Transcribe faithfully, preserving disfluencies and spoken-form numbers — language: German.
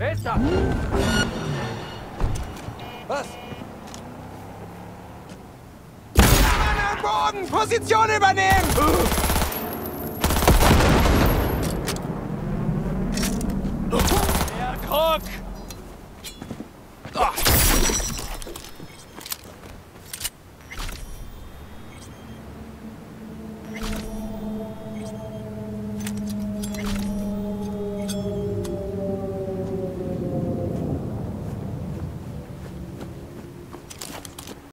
Wer ist da? Was? Mann am Boden! Position übernehmen! Mehr Druck!